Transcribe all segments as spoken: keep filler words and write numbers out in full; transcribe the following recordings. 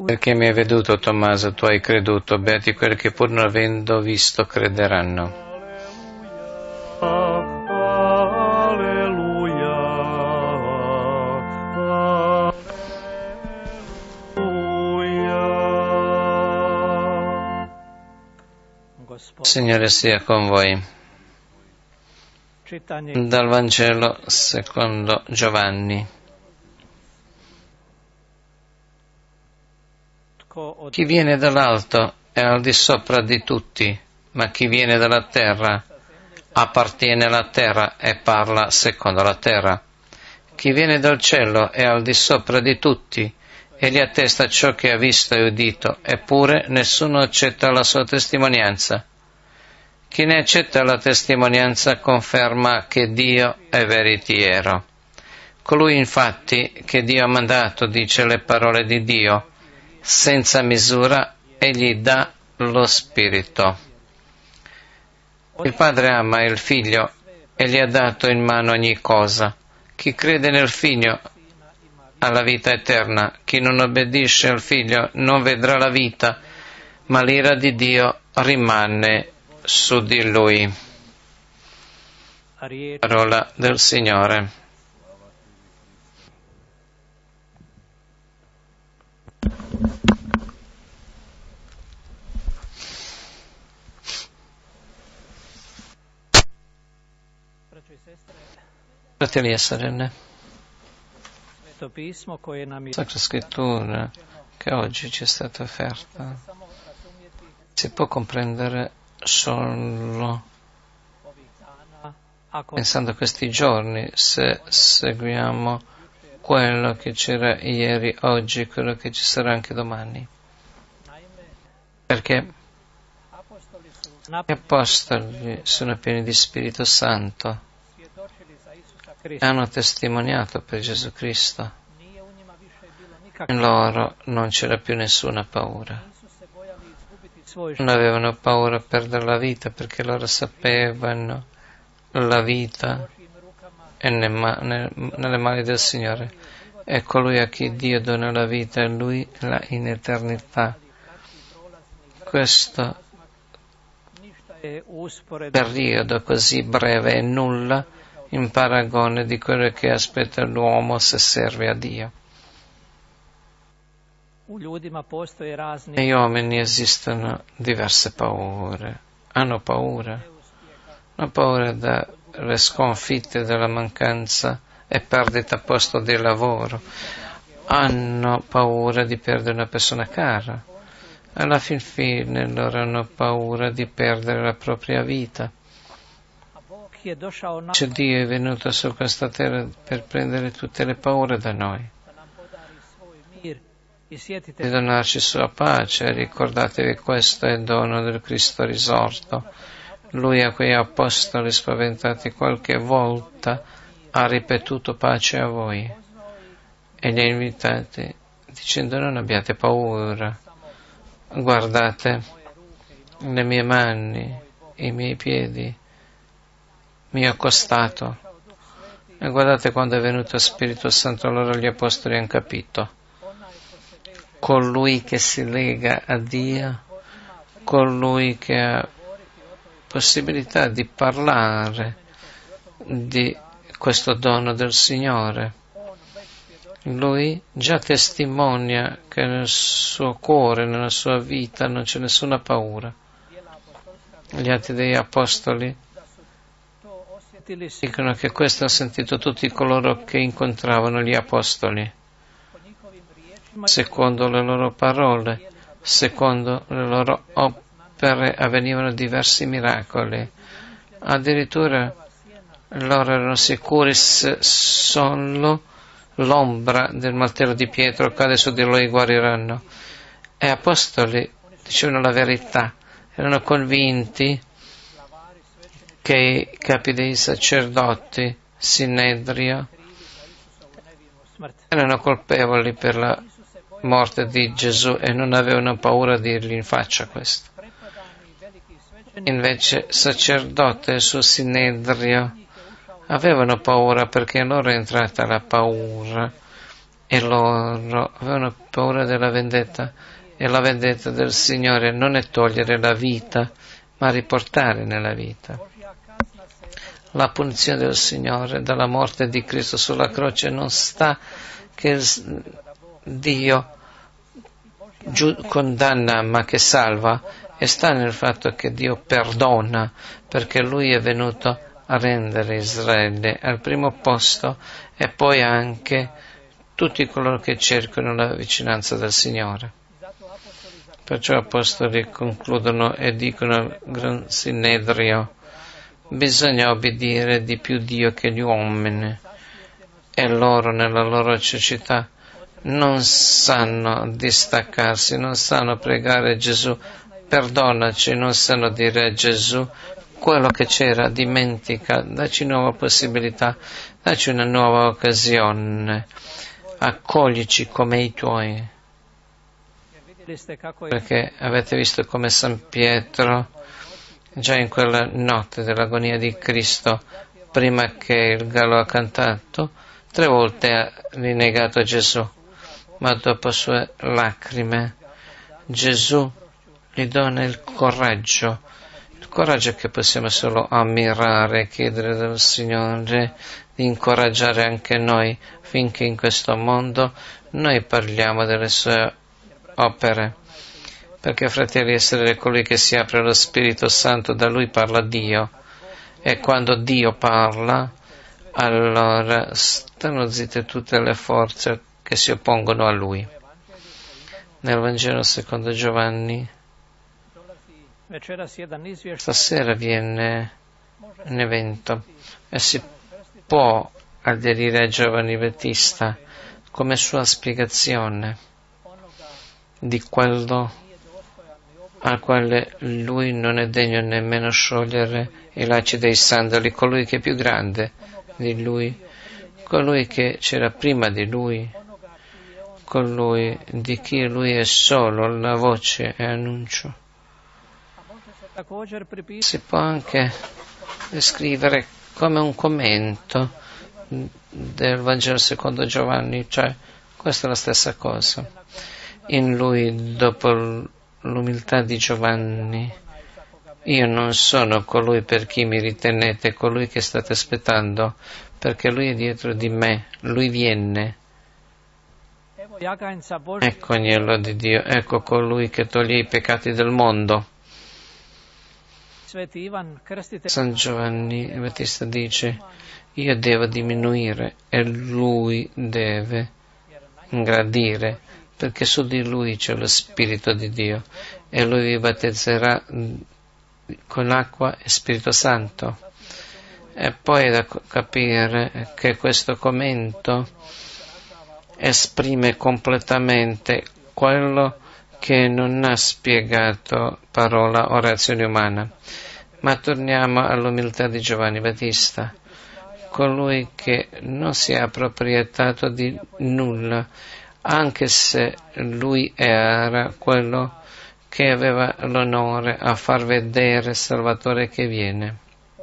Perché mi hai veduto, Tommaso, tu hai creduto, beati quelli che pur non avendo visto crederanno. Signore sia con voi. Dal Vangelo secondo Giovanni. Chi viene dall'alto è al di sopra di tutti, ma chi viene dalla terra appartiene alla terra e parla secondo la terra. Chi viene dal cielo è al di sopra di tutti, egli attesta ciò che ha visto e udito, eppure nessuno accetta la sua testimonianza. Chi ne accetta la testimonianza conferma che Dio è veritiero. Colui infatti che Dio ha mandato dice le parole di Dio, senza misura egli dà lo Spirito. Il Padre ama il Figlio e gli ha dato in mano ogni cosa. Chi crede nel Figlio ha la vita eterna, chi non obbedisce al Figlio non vedrà la vita, ma l'ira di Dio rimane su di lui. Parola del Signore. Fratelli e sorelle, Sacra Scrittura che oggi ci è stata offerta si può comprendere solo pensando a questi giorni, se seguiamo quello che c'era ieri, oggi, quello che ci sarà anche domani. Perché gli Apostoli sono pieni di Spirito Santo, hanno testimoniato per Gesù Cristo. In loro non c'era più nessuna paura. Non avevano paura di perdere la vita perché loro sapevano la vita è nelle mani del Signore. E colui a chi Dio dona la vita e Lui la in eternità. Questo periodo così breve è nulla in paragone di quello che aspetta l'uomo se serve a Dio. Negli uomini esistono diverse paure, hanno paura, hanno paura delle sconfitte, della mancanza e perdita a posto di lavoro, hanno paura di perdere una persona cara, alla fin fine loro hanno paura di perdere la propria vita. Cioè Dio è venuto su questa terra per prendere tutte le paure da noi, di donarci sua pace. Ricordatevi, questo è il dono del Cristo risorto. Lui a quei apostoli spaventati qualche volta ha ripetuto pace a voi e li ha invitati dicendo non abbiate paura, guardate le mie mani, i miei piedi, mio costato, e guardate quando è venuto Spirito Santo allora gli apostoli hanno capito. Colui che si lega a Dio, colui che ha possibilità di parlare di questo dono del Signore, lui già testimonia che nel suo cuore, nella sua vita non c'è nessuna paura. Gli atti degli apostoli dicono che questo hanno sentito tutti coloro che incontravano gli apostoli. Secondo le loro parole, secondo le loro opere avvenivano diversi miracoli. Addirittura loro erano sicuri se solo l'ombra del martello di Pietro cade su di loro e guariranno. E gli apostoli dicevano la verità, erano convinti che i capi dei sacerdoti, Sinedrio, erano colpevoli per la morte di Gesù e non avevano paura di dirgli in faccia questo. Invece sacerdote e il suo Sinedrio avevano paura perché in loro è entrata la paura e loro avevano paura della vendetta, e la vendetta del Signore non è togliere la vita, ma riportare nella vita. La punizione del Signore dalla morte di Cristo sulla croce non sta che Dio condanna ma che salva, e sta nel fatto che Dio perdona, perché Lui è venuto a rendere Israele al primo posto e poi anche tutti coloro che cercano la vicinanza del Signore. Perciò gli apostoli concludono e dicono al Gran Sinedrio: bisogna obbedire di più Dio che gli uomini, e loro nella loro cecità non sanno distaccarsi, non sanno pregare Gesù, perdonaci, non sanno dire a Gesù quello che c'era, dimentica, dacci nuova possibilità, dacci una nuova occasione, accoglici come i tuoi. Perché avete visto come San Pietro, già in quella notte dell'agonia di Cristo, prima che il gallo ha cantato, tre volte ha rinnegato Gesù, ma dopo sue lacrime Gesù gli dona il coraggio, il coraggio che possiamo solo ammirare e chiedere dal Signore di incoraggiare anche noi, finché in questo mondo noi parliamo delle sue opere. Perché, fratelli, essere colui che si apre allo Spirito Santo, da Lui parla Dio, e quando Dio parla, allora stanno zitte tutte le forze che si oppongono a Lui. Nel Vangelo secondo Giovanni, stasera viene un evento e si può aderire a Giovanni Battista come sua spiegazione di quello al quale lui non è degno nemmeno sciogliere i lacci dei sandali, colui che è più grande di lui, colui che c'era prima di lui, colui di chi lui è solo la voce e annuncio. Si può anche descrivere come un commento del Vangelo secondo Giovanni, cioè questa è la stessa cosa. In lui, dopo l'umiltà di Giovanni, io non sono colui per chi mi ritenete, colui che state aspettando, perché lui è dietro di me, lui viene. Ecco agnello di Dio, ecco colui che toglie i peccati del mondo. San Giovanni Battista dice: io devo diminuire e lui deve ingradire, perché su di lui c'è lo Spirito di Dio e lui vi battezzerà con acqua e Spirito Santo. E poi è da capire che questo commento esprime completamente quello che non ha spiegato parola o reazione umana. Ma torniamo all'umiltà di Giovanni Battista, colui che non si è appropriato di nulla, anche se lui era quello che aveva l'onore a far vedere il Salvatore che viene.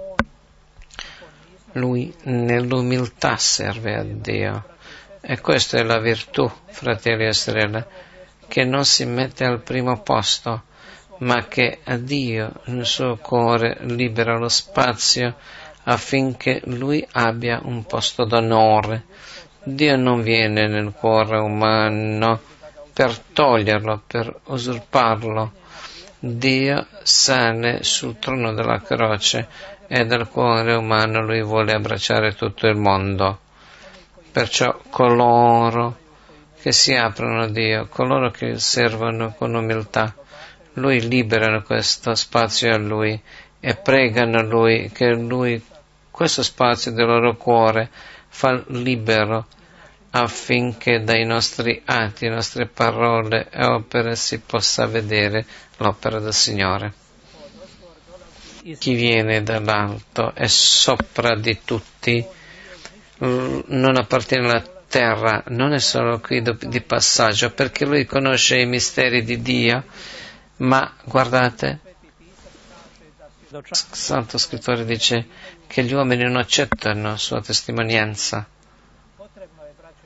Lui nell'umiltà serve a Dio, e questa è la virtù, fratelli e sorelle, che non si mette al primo posto, ma che a Dio nel suo cuore libera lo spazio affinché lui abbia un posto d'onore. Dio non viene nel cuore umano per toglierlo, per usurparlo. Dio sale sul trono della croce e dal cuore umano lui vuole abbracciare tutto il mondo. Perciò coloro che si aprono a Dio, coloro che servono con umiltà, lui liberano questo spazio a lui e pregano a lui che lui questo spazio del loro cuore fa libero, affinché dai nostri atti, nostre parole e opere si possa vedere l'opera del Signore. Chi viene dall'alto è sopra di tutti, non appartiene alla terra, non è solo qui di passaggio, perché lui conosce i misteri di Dio, ma guardate, il Santo Scrittore dice che gli uomini non accettano sua testimonianza.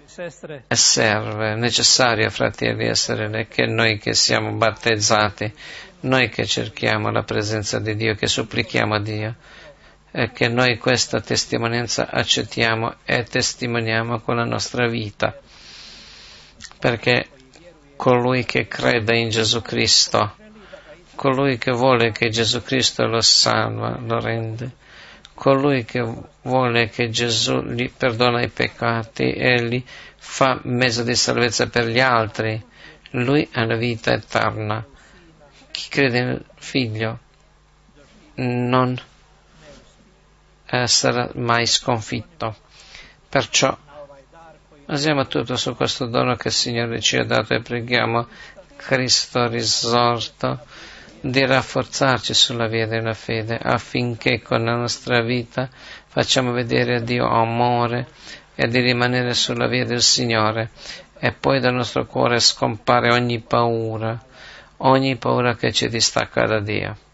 e serve, è necessario, fratelli e sorelle, che noi che siamo battezzati, noi che cerchiamo la presenza di Dio, che supplichiamo a Dio, e che noi questa testimonianza accettiamo e testimoniamo con la nostra vita, perché colui che crede in Gesù Cristo, colui che vuole che Gesù Cristo lo salva, lo rende, colui che vuole che Gesù gli perdona i peccati e gli fa mezzo di salvezza per gli altri, lui ha la vita eterna. Chi crede nel Figlio non eh, sarà mai sconfitto. Perciò usiamo tutto su questo dono che il Signore ci ha dato e preghiamo Cristo risorto di rafforzarci sulla via della fede, affinché con la nostra vita facciamo vedere a Dio amore e di rimanere sulla via del Signore, e poi dal nostro cuore scompare ogni paura, ogni paura che ci distacca da Dio.